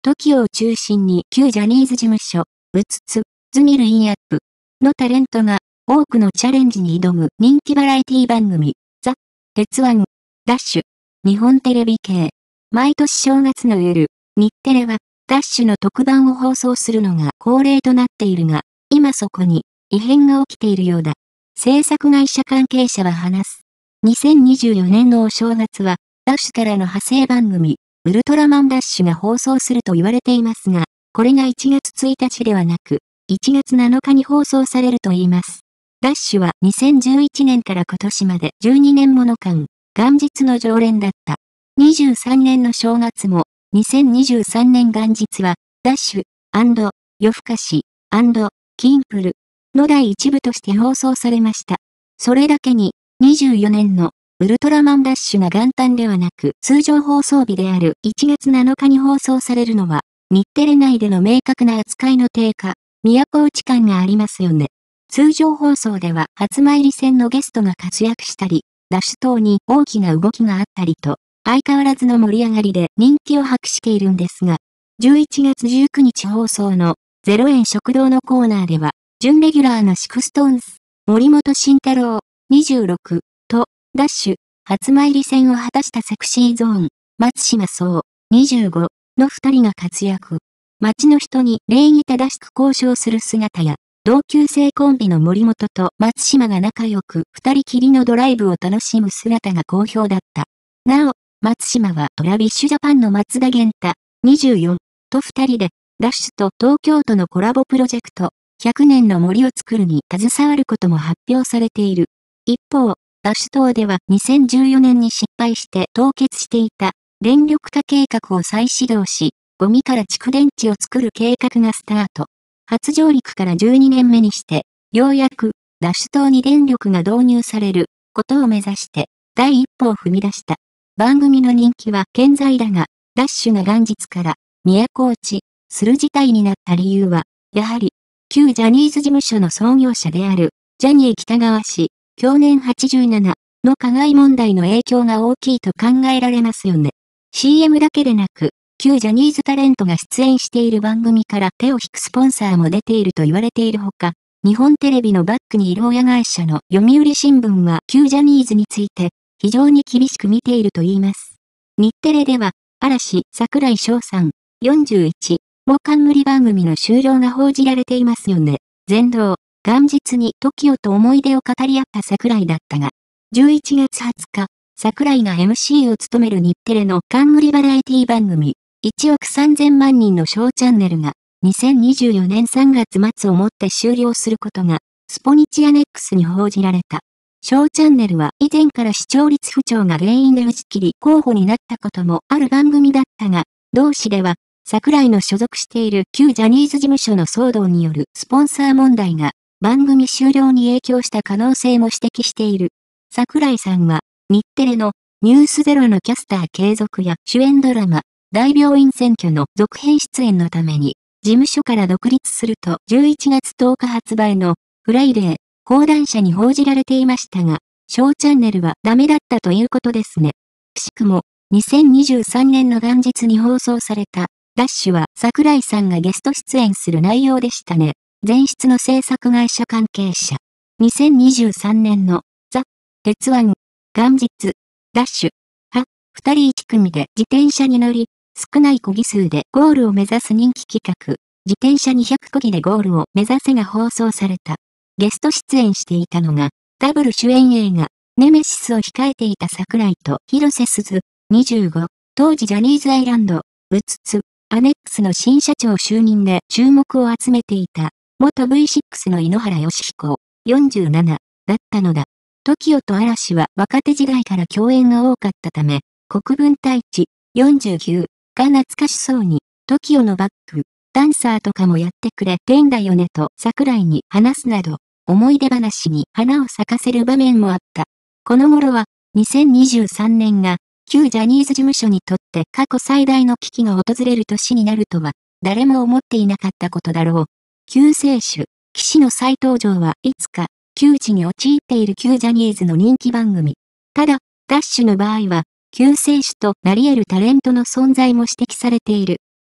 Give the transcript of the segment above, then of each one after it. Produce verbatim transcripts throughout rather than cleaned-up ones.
トキオを中心に旧ジャニーズ事務所、うつつ、ズミルインアップのタレントが多くのチャレンジに挑む人気バラエティ番組、ザ・鉄腕、ダッシュ、日本テレビ系。毎年正月の夜、日テレはダッシュの特番を放送するのが恒例となっているが、今そこに異変が起きているようだ。制作会社関係者は話す。にせんにじゅうよねんのお正月は、ダッシュからの派生番組、ウルトラマンダッシュが放送すると言われていますが、これがいちがつついたちではなく、いちがつなのかに放送されるといいます。ダッシュはにせんじゅういちねんから今年までじゅうにねんもの間、元日の常連だった。にじゅうさんねんの正月も、にせんにじゅうさんねん元日は、ダッシュ、夜更かし、キンプルのだいいちぶとして放送されました。それだけに、にじゅうよねんのウルトラマンダッシュが元旦ではなく通常放送日であるいちがつなのかに放送されるのは、日テレ内での明確な扱いの低下、都落ち感がありますよね。通常放送では初参り戦のゲストが活躍したり、ダッシュ等に大きな動きがあったりと、相変わらずの盛り上がりで人気を博しているんですが、じゅういちがつじゅうくにち放送のゼロえん食堂のコーナーでは、準レギュラーのシクストーンズ、森本慎太郎、にじゅうろくと、ダッシュ、初参り戦を果たしたセクシーゾーン、松島聡、にじゅうごのふたりが活躍。街の人に礼儀正しく交渉する姿や、同級生コンビの森本と松島が仲良く二人きりのドライブを楽しむ姿が好評だった。なお、松島はトラビッシュジャパンの松田元太、にじゅうよんと二人で、ダッシュと東京都のコラボプロジェクト、ひゃくねんの森を作るに携わることも発表されている。一方、ダッシュ島ではにせんじゅうよねんに失敗して凍結していた電力化計画を再始動し、ゴミから蓄電池を作る計画がスタート。初上陸からじゅうにねんめにして、ようやくダッシュ島に電力が導入されることを目指して第一歩を踏み出した。番組の人気は健在だが、ダッシュが元日から都落ちする事態になった理由は、やはり旧ジャニーズ事務所の創業者であるジャニー喜多川氏、享年はちじゅうななの加害問題の影響が大きいと考えられますよね。シーエム だけでなく、旧ジャニーズタレントが出演している番組から手を引くスポンサーも出ていると言われているほか、日本テレビのバックにいる親会社の読売新聞は旧ジャニーズについて非常に厳しく見ていると言います。日テレでは、嵐、櫻井翔さん、よんじゅういちも冠番組の終了が報じられていますよね。全道、元日に トキオ と思い出を語り合った櫻井だったが、じゅういちがつはつか、櫻井が エムシー を務める日テレの冠バラエティ番組、いちおくさんぜんまんにんのショーチャンネルが、にせんにじゅうよねんさんがつまつをもって終了することが、スポニチアネックスに報じられた。ショーチャンネルは以前から視聴率不調が原因で打ち切り候補になったこともある番組だったが、同誌では、櫻井の所属している旧ジャニーズ事務所の騒動によるスポンサー問題が番組終了に影響した可能性も指摘している。櫻井さんは日テレのニュースゼロのキャスター継続や主演ドラマ大病院選挙の続編出演のために事務所から独立するとじゅういちがつとおか発売のフライデー講談社に報じられていましたが、ショーチャンネルはダメだったということですね。くしくもにせんにじゅうさんねんの元日に放送されたダッシュは櫻井さんがゲスト出演する内容でしたね。前室の制作会社関係者。にせんにじゅうさんねんのザ・鉄腕、元日、ダッシュ、は、二人一組で自転車に乗り、少ない漕ぎ数でゴールを目指す人気企画、自転車にひゃくこぎでゴールを目指せが放送された。ゲスト出演していたのが、ダブル主演映画、ネメシスを控えていた櫻井と広瀬すず、にじゅうご、当時ジャニーズアイランド、うつつ、アネックスの新社長就任で注目を集めていた、元 ブイシックス の井ノ原快彦、よんじゅうなな、だったのだ。トキオと嵐は若手時代から共演が多かったため、国分太一、よんじゅうきゅう、が懐かしそうに、トキオのバック、ダンサーとかもやってくれてんだよねと櫻井に話すなど、思い出話に花を咲かせる場面もあった。この頃は、にせんにじゅうさんねんが、旧ジャニーズ事務所にとって過去最大の危機が訪れる年になるとは、誰も思っていなかったことだろう。救世主、騎士の再登場はいつか、窮地に陥っている旧ジャニーズの人気番組。ただ、ダッシュの場合は、救世主となり得るタレントの存在も指摘されている。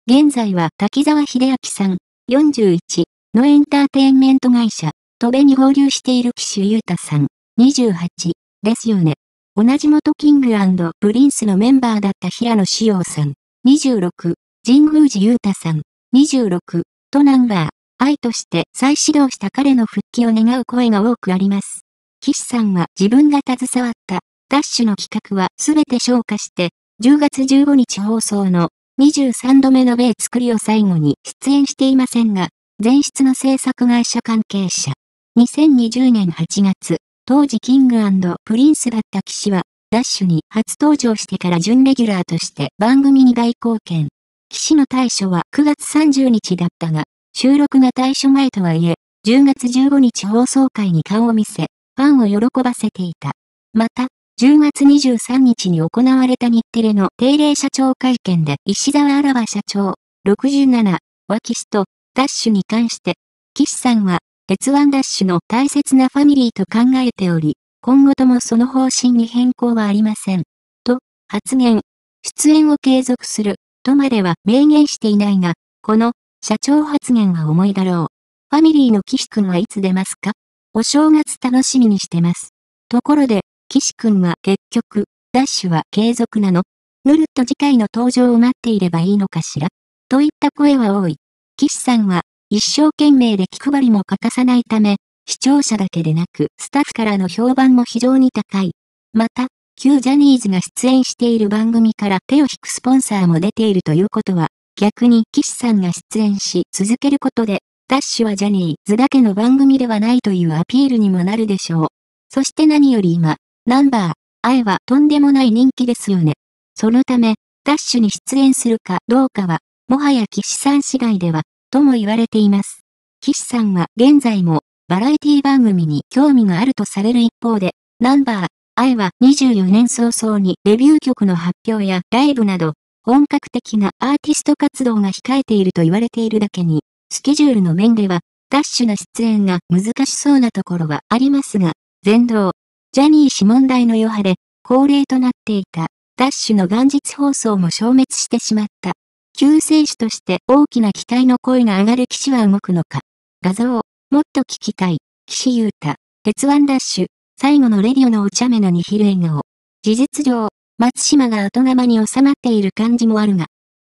現在は滝沢秀明さん、よんじゅういちのエンターテインメント会社、とべに合流している岸優太さん、にじゅうはちですよね。同じ元キング&プリンスのメンバーだった平野紫耀さん、にじゅうろく、神宮寺優太さん、にじゅうろく、とナンバー、愛として再始動した彼の復帰を願う声が多くあります。岸さんは自分が携わったダッシュの企画はすべて消化して、じゅうがつじゅうごにち放送のにじゅうさんどめの米作りを最後に出演していませんが、前室の制作会社関係者。にせんにじゅうねんはちがつ、当時キング&プリンスだった岸は、ダッシュに初登場してから準レギュラーとして番組に大貢献。岸の退所はくがつさんじゅうにちだったが、収録が退所前とはいえ、じゅうがつじゅうごにち放送回に顔を見せ、ファンを喜ばせていた。また、じゅうがつにじゅうさんにちに行われた日テレの定例社長会見で石澤新社長、ろくじゅうななは岸とダッシュに関して、岸さんは、鉄腕ダッシュの大切なファミリーと考えており、今後ともその方針に変更はありません。と、発言。出演を継続する、とまでは明言していないが、この、社長発言は重いだろう。ファミリーの岸くんはいつ出ますか？お正月楽しみにしてます。ところで、岸くんは結局、ダッシュは継続なの？ぬるっと次回の登場を待っていればいいのかしら？といった声は多い。岸さんは、一生懸命で気配りも欠かさないため、視聴者だけでなくスタッフからの評判も非常に高い。また、旧ジャニーズが出演している番組から手を引くスポンサーも出ているということは、逆に岸さんが出演し続けることで、ダッシュはジャニーズだけの番組ではないというアピールにもなるでしょう。そして何より今、ナンバー、愛はとんでもない人気ですよね。そのため、ダッシュに出演するかどうかは、もはや岸さん次第では、とも言われています。岸さんは現在もバラエティ番組に興味があるとされる一方で、ナンバー、愛はにじゅうよねん早々にデビュー曲の発表やライブなど、本格的なアーティスト活動が控えていると言われているだけに、スケジュールの面では、ダッシュな出演が難しそうなところはありますが、全道、ジャニー氏問題の余波で、恒例となっていた、ダッシュの元日放送も消滅してしまった。救世主として大きな期待の声が上がる岸は動くのか。画像、もっと聞きたい、岸優太、鉄腕ダッシュ、最後のレディオのお茶目なにひる笑顔。事実上、松島が後釜に収まっている感じもあるが、